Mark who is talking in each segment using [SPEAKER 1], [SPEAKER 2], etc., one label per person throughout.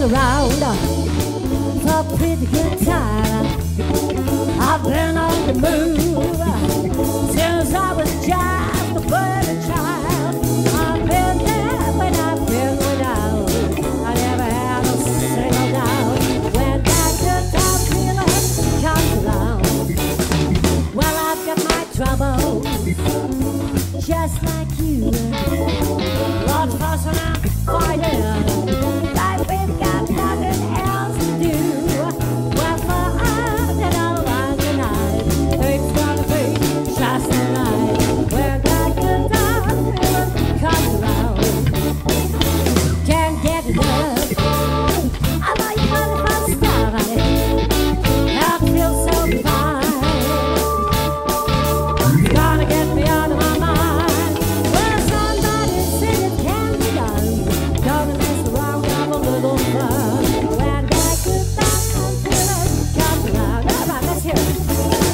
[SPEAKER 1] around for a pretty good time. I've been on the move since I was just a pretty child. I've been there when I've been without. I never had a single doubt when that good time feeling comes around. Well, I've got my troubles, just like you. Lots of us and fighting. Life ain't got nothing else to do. Well, for us and all around tonight, it's gonna be just tonight. When that good time feeling comes around, can't get enough. I know you want to first start on it. I feel so fine. It's gonna get me out of my mind. Well, somebody said it can be done. Don't mess around, have a little fun. When that good time feeling comes around. All right, let's hear it.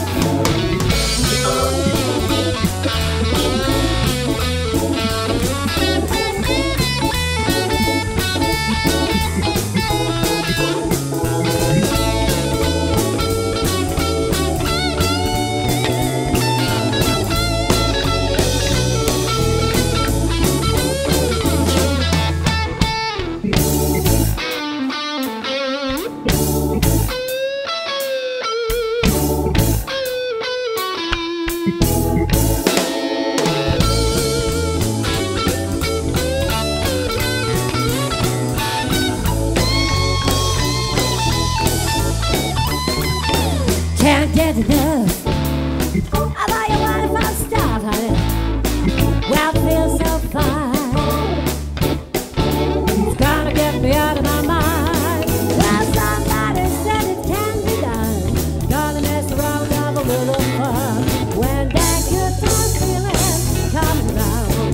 [SPEAKER 1] Can't get enough. I know you want to first start, honey. Well, feel so fine. It's gonna get me out of my mind. Well, somebody said it can be done. Gonna mess around, have a little fun. When that good time feeling comes around.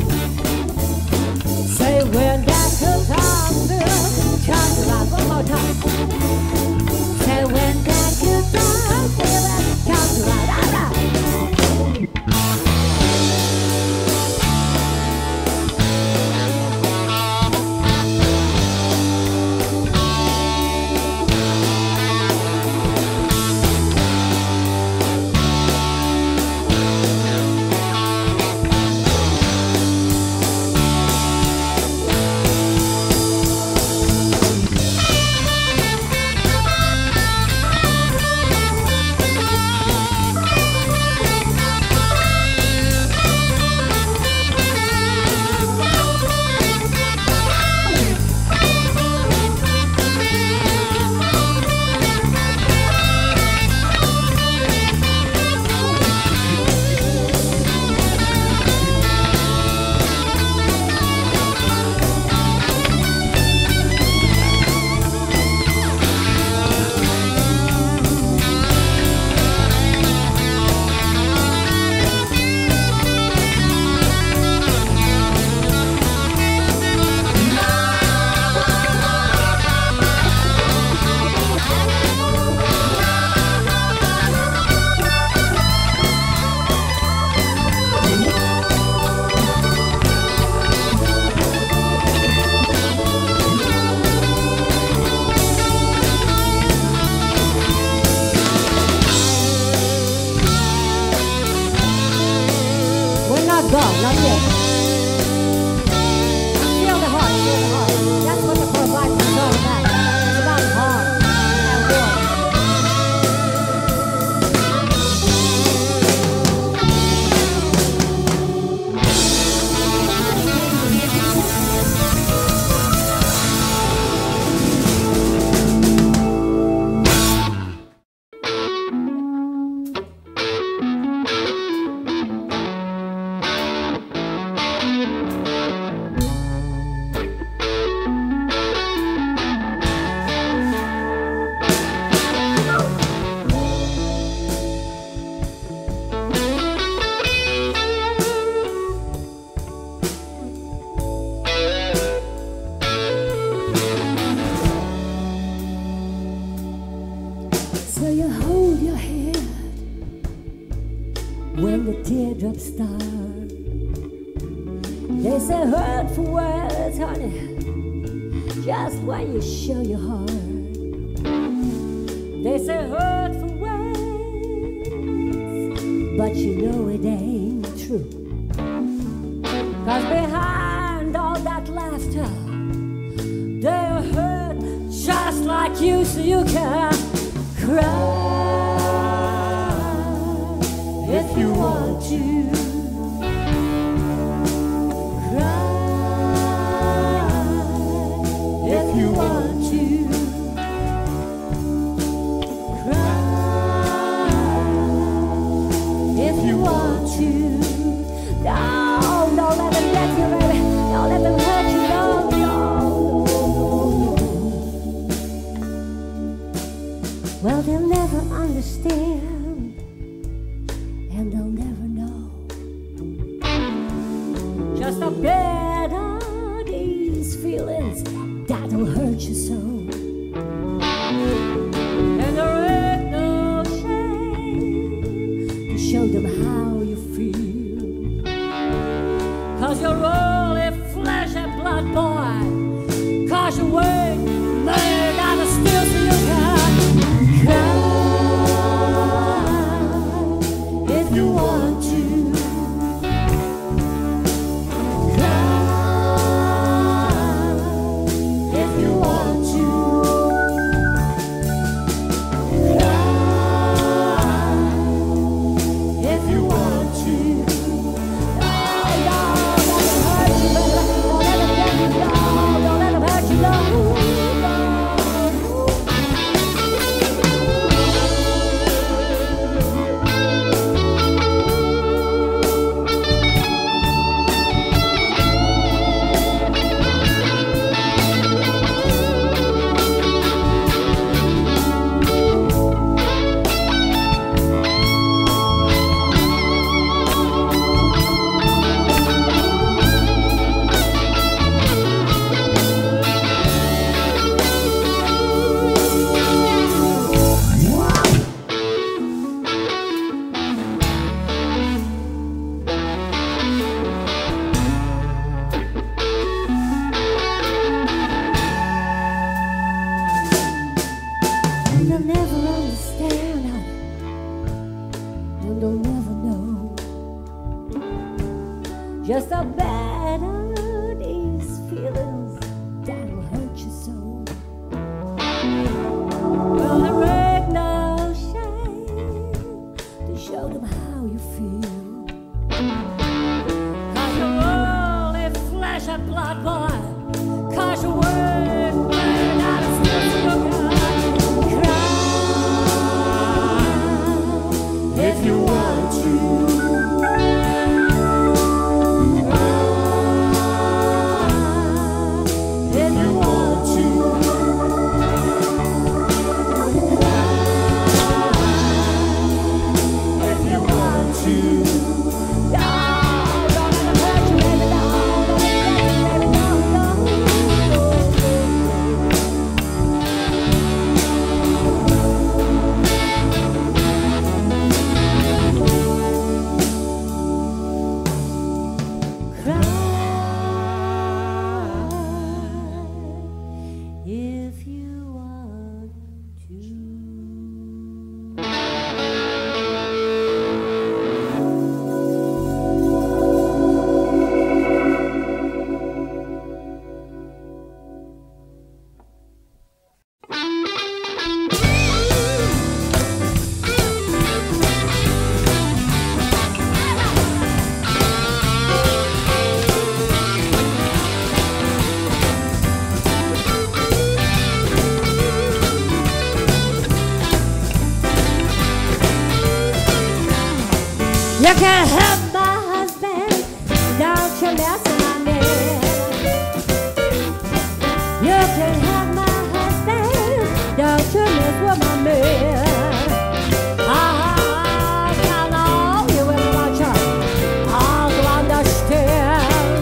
[SPEAKER 1] Say when that good time feeling comes around. One more time. Say when that good time feeling comes around. All right. Gone, not yet. Feel the heart, feel the heart. That's what the provider is all about. It's about heart and war. So you hold your head when the teardrops start. They say hurtful words, honey, just when you show your heart. They say hurtful words, but you know it ain't true. 'Cause behind all that laughter, they're hurt just like you, so you can cry if you want to. If you want to cry, if you want to, don't let them get you, baby. Don't let them hurt you, no. Well, they'll never understand, and they'll never know just how bad are these feelings that'll hurt you so. And there ain't no shame to show them how you feel. 'Cause you're only flesh and blood, boy. 'Cause you ain't made out of steel, so you can cry if you want to. They'll never understand, and they'll never know just how bad are these feelings that'll hurt you so. Well, there ain't no shame to show them how you feel. 'Cause you're only flesh and blood, boy. 'Cause you ain't made out of steel, so you can if you want to. If you want to. If you want to. Don't let them hurt you, baby. Don't let them hurt you, if you want to. You can't help my husband, don't you mess with my man. You can't help my husband, don't you mess with my man. I know you will watch her, I'll understand.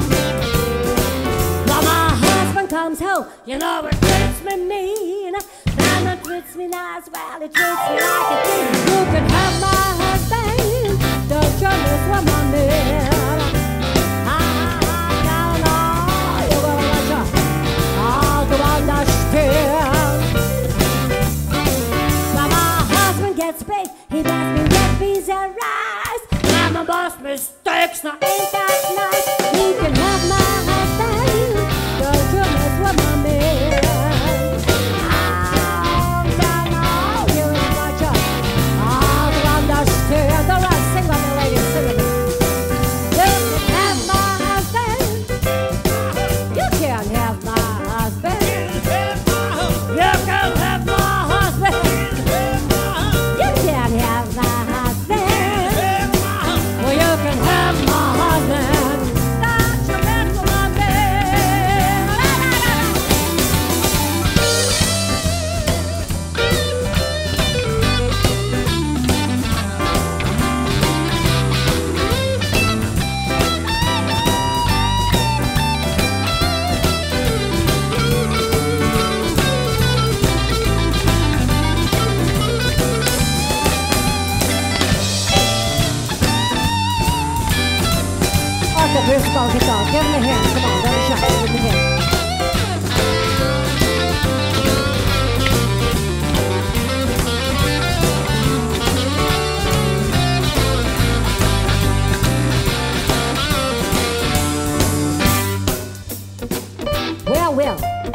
[SPEAKER 1] When my husband comes home, you know it treats me mean. Then it treats me nice, well it treats me like a king. You can have my husband, don't you mess with my man. I know you will watch her, Let's go, get on. Give him a hand. Come on, let me shot. Give him a hand. Well,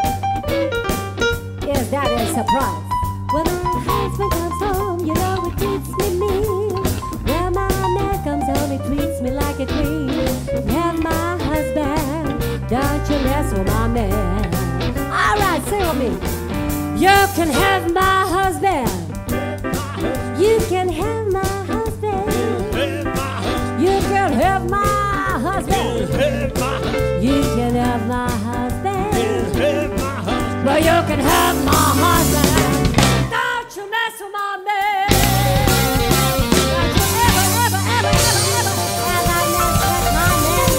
[SPEAKER 1] is that a surprise? When my husband comes home, you know he treats me mean. When my man comes home, he treats me like a queen. Have my husband, don't you mess with my man. All right, sing with me. You can have my husband. You can have my husband. You can have my husband. You can have my husband. Well, you can have my husband. Don't you mess with my man. Don't you ever have I mess with my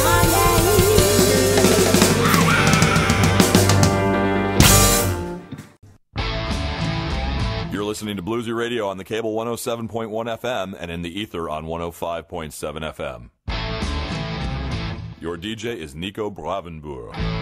[SPEAKER 2] man. You're listening to Bluesy Radio on the cable 107.1 FM and in the ether on 105.7 FM. Your DJ is Nico Bravenboer.